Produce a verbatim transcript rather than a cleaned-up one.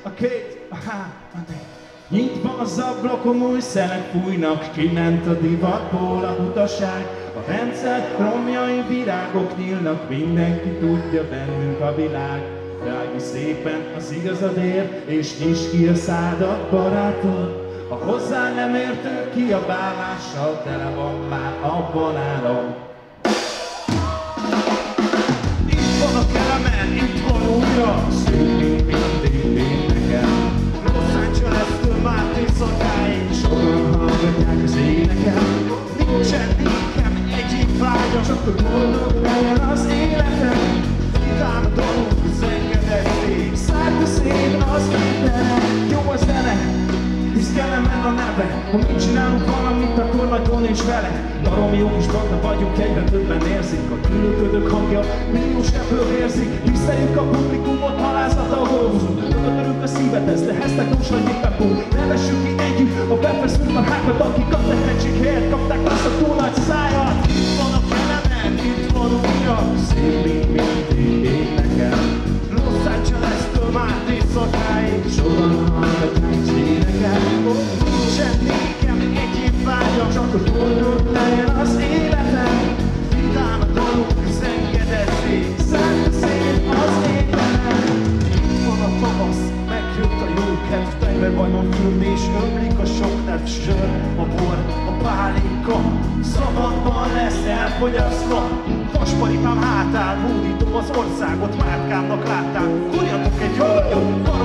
a két, a há, a né. Nyitva az ablakon új szelek fújnak, kiment a divatból a butaság. A rendszer romjai virágok nyílnak, mindenki tudja bennünk a világ. Rágj szépen az igazadért, és nyisd ki a szádat, barátom. A hozzá nem értő kiabálással tele van már a banálom. Itt van a Kelemen, itt van újra, szép, mint mindig énekel. Los Angeles-től már éjszakáig sokan hallgatják az énekel. Nincsen nékem egyik vágya, csak a boldog legyen az életem. Támadunk az engedettség, szállt a szén az mindenek. Jó a zene, hisz Kelemen a neve. Ha mi csinálunk valamit, akkor nagyon nincs vele. Baromi jó kis banda vagyunk, egyre többen érzik. A gyűlölködők hangja milliós ebből érzik. Tiszteljük a publikumot, halázata a golfunk. Örülünk a szívet, ez leheztek, most vagy éppen pont. Nevessük ki együtt a befeszült marhákat, akik a tehetség helyett kapták azt a túl nagy szájat. Itt van a Kelemen, itt van újra, szép még mindig énekel. Los Angeles-től már éjszakáig sokan hallgatják az énekel. Nincsen nékem egyéb vágya, csak a boldog legyen az életem. Vidám a dalok, az engedettség, szállt a szén az égben. Itt van a tavasz, megjött a jó kedv, tejbe vajon fürni és ömlik a sok nedv sör, a bor, a pálinka. Szabadban lesz elfogyasztva, vasparipám hátán, hódítom az országot, márkámnak láttál. Húrjatok egy hölgyot,